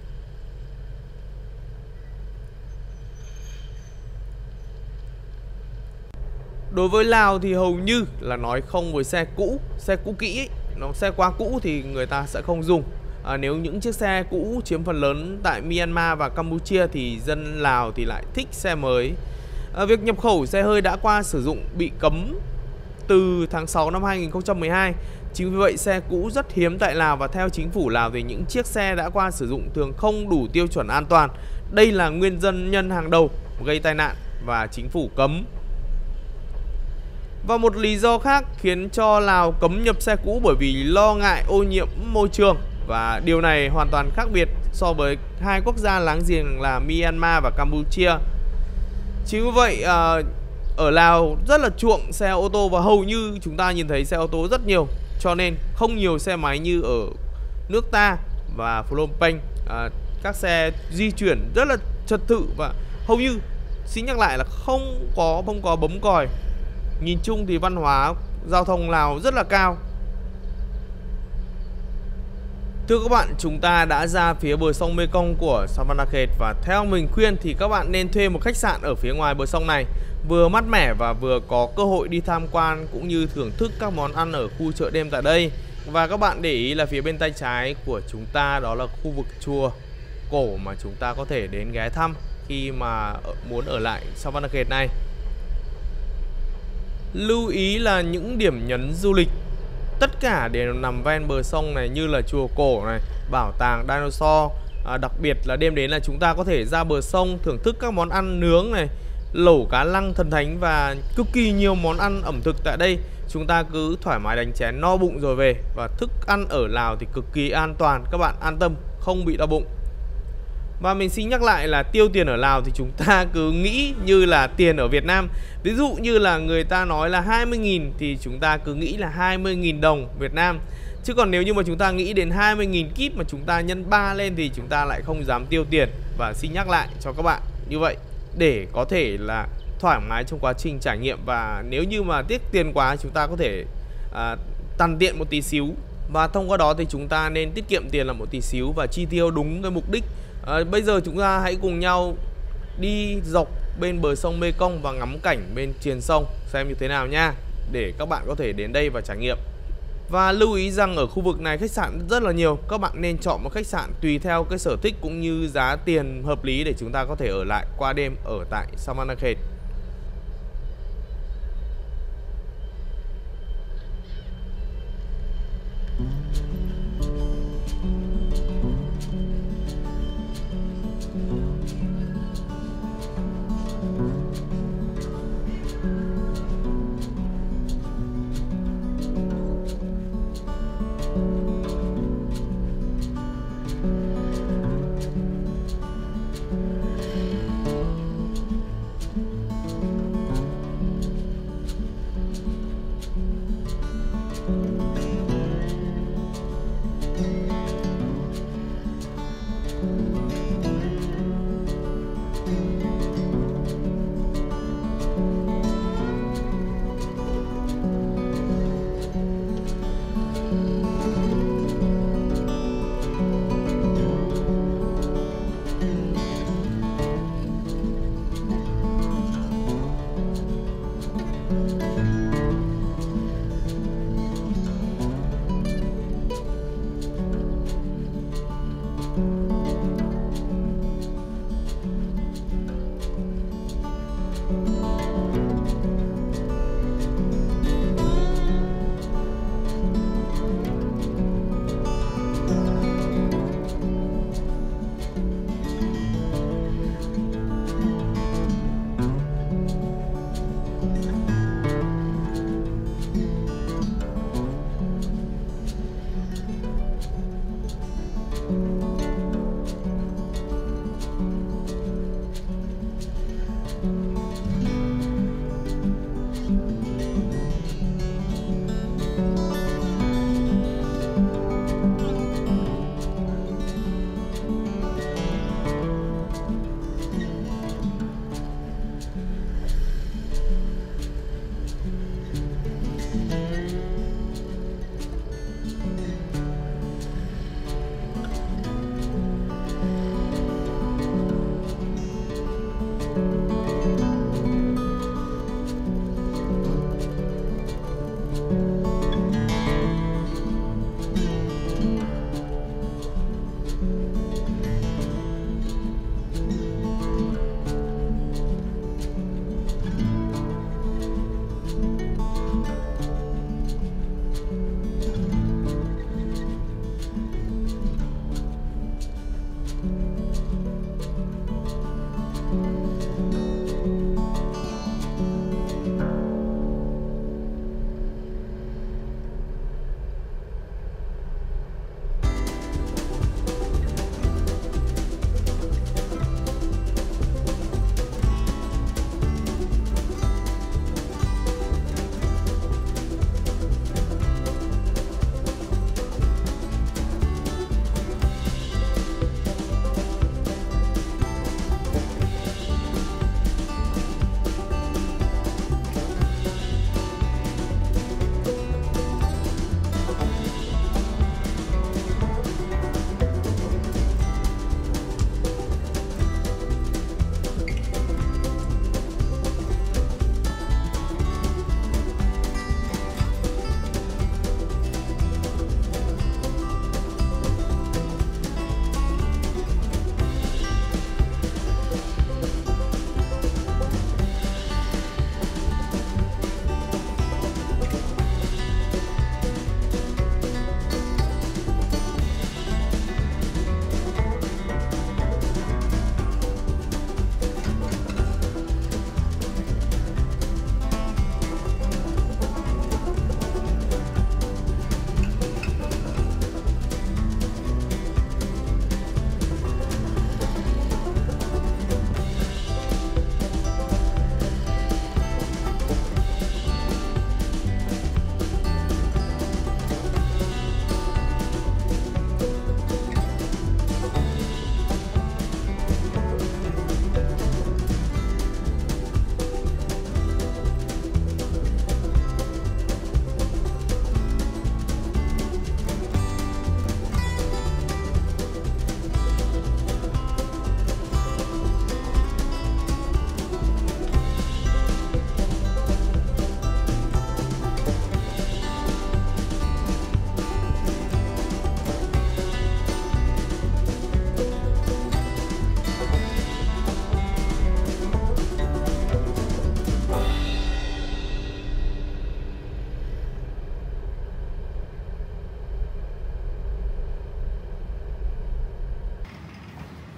Đối với Lào thì hầu như là nói không với xe cũ, xe cũ kỹ ấy. Nó xe quá cũ thì người ta sẽ không dùng. À, nếu những chiếc xe cũ chiếm phần lớn tại Myanmar và Campuchia thì dân Lào thì lại thích xe mới. À, việc nhập khẩu xe hơi đã qua sử dụng bị cấm từ tháng sáu năm hai nghìn không trăm mười hai. Chính vì vậy xe cũ rất hiếm tại Lào, và theo chính phủ Lào thì những chiếc xe đã qua sử dụng thường không đủ tiêu chuẩn an toàn. Đây là nguyên nhân nhân hàng đầu gây tai nạn và chính phủ cấm. Và một lý do khác khiến cho Lào cấm nhập xe cũ bởi vì lo ngại ô nhiễm môi trường. Và điều này hoàn toàn khác biệt so với hai quốc gia láng giềng là Myanmar và Campuchia. Chính vì vậy ở Lào rất là chuộng xe ô tô, và hầu như chúng ta nhìn thấy xe ô tô rất nhiều. Cho nên không nhiều xe máy như ở nước ta và Phnom Penh. à, Các xe di chuyển rất là trật tự và hầu như, xin nhắc lại là không có, không có bấm còi. Nhìn chung thì văn hóa giao thông Lào rất là cao. Thưa các bạn, chúng ta đã ra phía bờ sông Mekong của Savanakhet, và theo mình khuyên thì các bạn nên thuê một khách sạn ở phía ngoài bờ sông này, vừa mát mẻ và vừa có cơ hội đi tham quan cũng như thưởng thức các món ăn ở khu chợ đêm tại đây. Và các bạn để ý là phía bên tay trái của chúng ta đó là khu vực chùa cổ mà chúng ta có thể đến ghé thăm khi mà muốn ở lại Savanakhet này. Lưu ý là những điểm nhấn du lịch tất cả đều nằm ven bờ sông này, như là chùa cổ này, bảo tàng dinosaur. à, Đặc biệt là đêm đến là chúng ta có thể ra bờ sông thưởng thức các món ăn nướng này, lẩu cá lăng thần thánh và cực kỳ nhiều món ăn ẩm thực tại đây. Chúng ta cứ thoải mái đánh chén no bụng rồi về. Và thức ăn ở Lào thì cực kỳ an toàn, các bạn an tâm không bị đau bụng. Và mình xin nhắc lại là tiêu tiền ở Lào thì chúng ta cứ nghĩ như là tiền ở Việt Nam. Ví dụ như là người ta nói là hai mươi nghìn thì chúng ta cứ nghĩ là hai mươi nghìn đồng Việt Nam. Chứ còn nếu như mà chúng ta nghĩ đến hai mươi nghìn kíp mà chúng ta nhân ba lên thì chúng ta lại không dám tiêu tiền. Và xin nhắc lại cho các bạn như vậy để có thể là thoải mái trong quá trình trải nghiệm. Và nếu như mà tiếc tiền quá, chúng ta có thể à, tằn tiện một tí xíu, và thông qua đó thì chúng ta nên tiết kiệm tiền là một tí xíu và chi tiêu đúng cái mục đích. à, Bây giờ chúng ta hãy cùng nhau đi dọc bên bờ sông Mekong và ngắm cảnh bên triền sông xem như thế nào nha, để các bạn có thể đến đây và trải nghiệm. Và lưu ý rằng ở khu vực này khách sạn rất là nhiều, các bạn nên chọn một khách sạn tùy theo cái sở thích cũng như giá tiền hợp lý để chúng ta có thể ở lại qua đêm ở tại Samanakhet.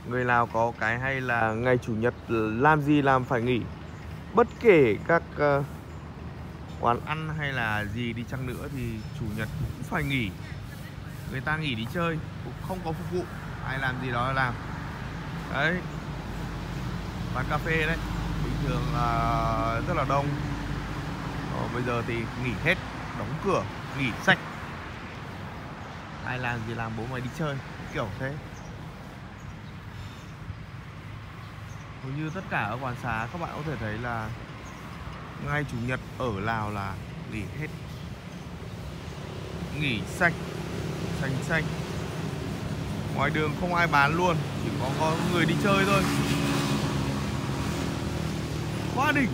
Người Lào có cái hay là ngày Chủ nhật làm gì làm phải nghỉ. Bất kể các uh, quán ăn hay là gì đi chăng nữa thì Chủ nhật cũng phải nghỉ. Người ta nghỉ đi chơi, cũng không có phục vụ, ai làm gì đó làm. Đấy, quán cà phê đấy, bình thường là rất là đông. Ờ, bây giờ thì nghỉ hết, đóng cửa, nghỉ sạch. Ai làm gì làm, bố mày đi chơi, kiểu thế. Hầu như tất cả ở quán xá các bạn có thể thấy là ngày Chủ nhật ở Lào là nghỉ hết, nghỉ sạch, xanh xanh. Ngoài đường không ai bán luôn, chỉ có, có người đi chơi thôi. Quá đỉnh,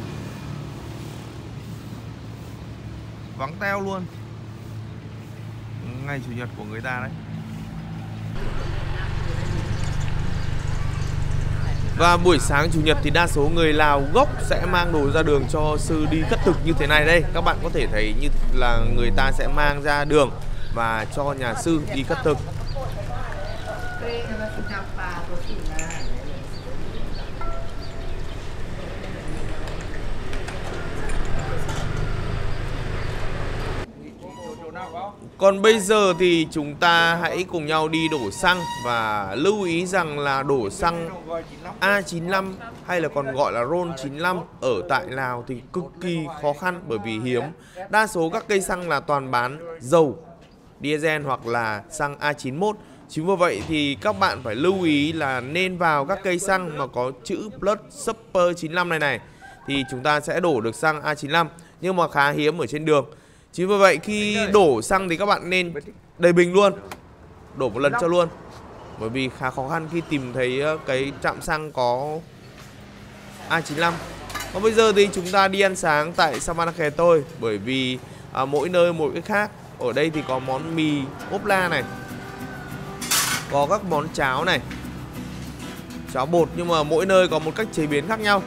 vắng teo luôn ngày Chủ nhật của người ta đấy. Và buổi sáng Chủ nhật thì đa số người Lào gốc sẽ mang đồ ra đường cho sư đi khất thực như thế này đây. Các bạn có thể thấy như là người ta sẽ mang ra đường và cho nhà sư đi khất thực. Còn bây giờ thì chúng ta hãy cùng nhau đi đổ xăng. Và lưu ý rằng là đổ xăng A chín lăm hay là còn gọi là RON chín lăm ở tại Lào thì cực kỳ khó khăn bởi vì hiếm. Đa số các cây xăng là toàn bán dầu diesel hoặc là xăng A chín mốt. Chính vì vậy thì các bạn phải lưu ý là nên vào các cây xăng mà có chữ Plus Super chín lăm này này thì chúng ta sẽ đổ được xăng A chín lăm, nhưng mà khá hiếm ở trên đường. Chính vì vậy khi đổ xăng thì các bạn nên đầy bình luôn, đổ một lần cho luôn. Bởi vì khá khó khăn khi tìm thấy cái trạm xăng có A chín lăm. Còn bây giờ thì chúng ta đi ăn sáng tại Savanakhet thôi. Bởi vì à, mỗi nơi mỗi cái khác. Ở đây thì có món mì ốp la này, có các món cháo này, cháo bột, nhưng mà mỗi nơi có một cách chế biến khác nhau.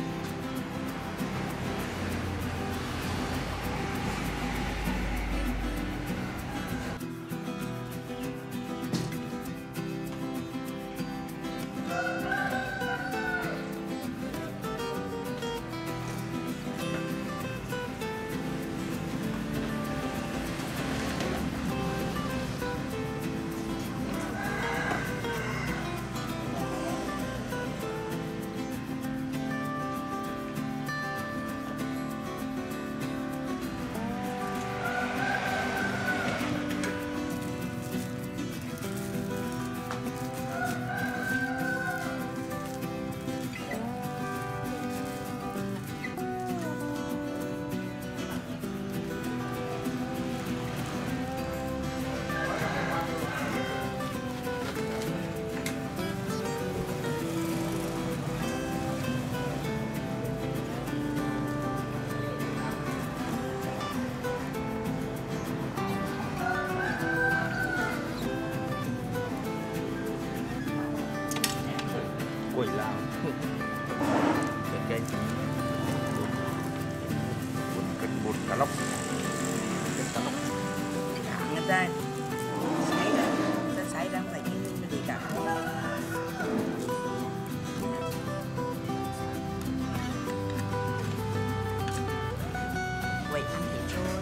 Quẩy Lào cái cây canh bột cá lóc, canh cá lóc người ta sấy ra, người ta sấy ra phải như mình đi cả quẩy ăn thì thôi.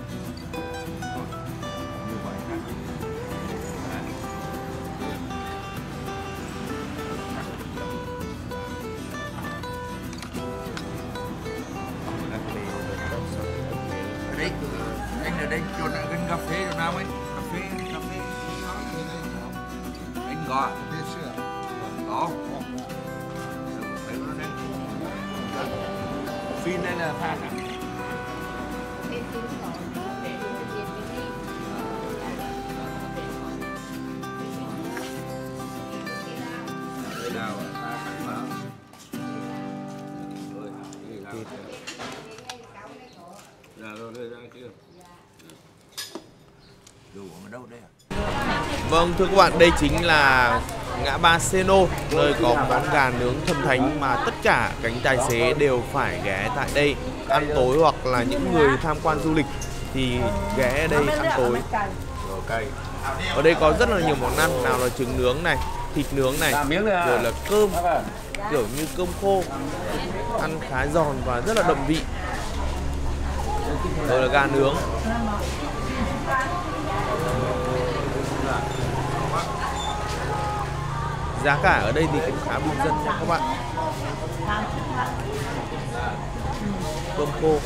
Đấy, anh ở đây chỗ nào gần cà phê chỗ nào ấy? Cà phê, cà phê. Anh gọi. Đó. Phim đây là pha cả. Vâng, thưa các bạn, đây chính là ngã ba Seno, nơi có món gà nướng thần thánh mà tất cả cánh tài xế đều phải ghé tại đây ăn tối, hoặc là những người tham quan du lịch thì ghé đây ăn tối. Ở đây có rất là nhiều món ăn, nào là trứng nướng này, thịt nướng này, rồi là cơm kiểu như cơm khô, ăn khá giòn và rất là đậm vị. Rồi là gà nướng. Giá cả ở đây thì cũng khá bình dân nha các bạn. Cơm khô.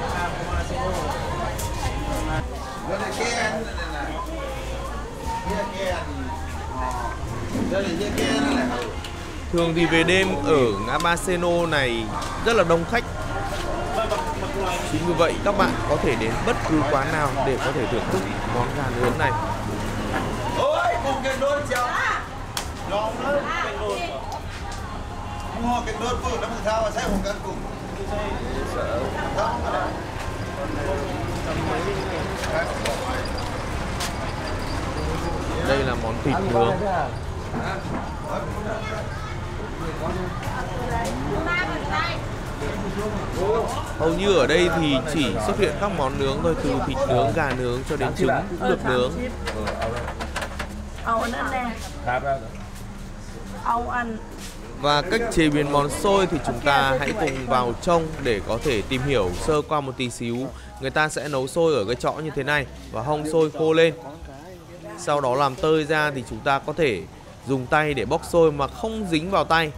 Thường thì về đêm ở ngã ba Seno này rất là đông khách. Chính vì vậy các bạn có thể đến bất cứ quán nào để có thể thưởng thức món gà nướng này. Ôi, cùng cái đốt chéo. Lòng nó cái đốt. Mua cái đốt vừa nó sao mà sẽ cùng cân cùng. Đây là món thịt nướng. Hầu như ở đây thì chỉ xuất hiện các món nướng thôi, từ thịt nướng, gà nướng cho đến trứng cũng được nướng. Và cách chế biến món xôi thì chúng ta hãy cùng vào trong để có thể tìm hiểu sơ qua một tí xíu. Người ta sẽ nấu xôi ở cái chõ như thế này và hong xôi khô lên. Sau đó làm tơi ra thì chúng ta có thể dùng tay để bóc xôi mà không dính vào tay.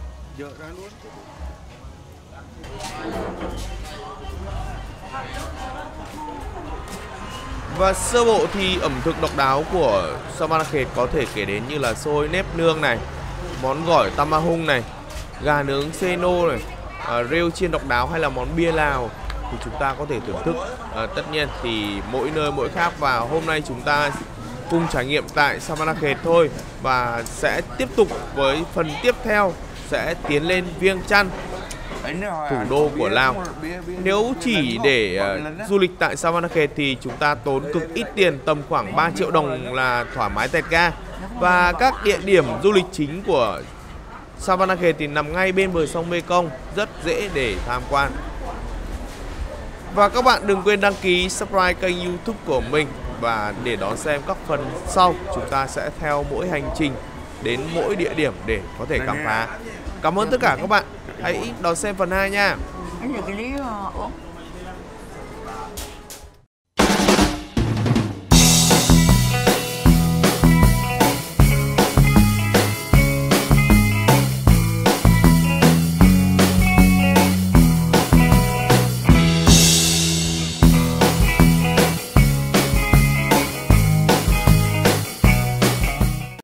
Và sơ bộ thì ẩm thực độc đáo của Savanakhet có thể kể đến như là xôi nếp nương này, món gỏi tamahung này, gà nướng Seno này, à, rêu chiên độc đáo hay là món bia Lào thì chúng ta có thể thưởng thức. À, tất nhiên thì mỗi nơi mỗi khác, và hôm nay chúng ta cùng trải nghiệm tại Savanakhet thôi, và sẽ tiếp tục với phần tiếp theo sẽ tiến lên Viêng Chăn, thủ đô của Lào. Nếu chỉ để uh, du lịch tại Savanakhet thì chúng ta tốn cực ít tiền, tầm khoảng ba triệu đồng là thoải mái tẹt ga. Và các địa điểm du lịch chính của Savanakhet thì nằm ngay bên bờ sông Mekong, rất dễ để tham quan. Và các bạn đừng quên đăng ký subscribe kênh YouTube của mình, và để đón xem các phần sau, chúng ta sẽ theo mỗi hành trình đến mỗi địa điểm để có thể khám phá. Cảm ơn tất cả các bạn. Hãy đón xem phần hai nha.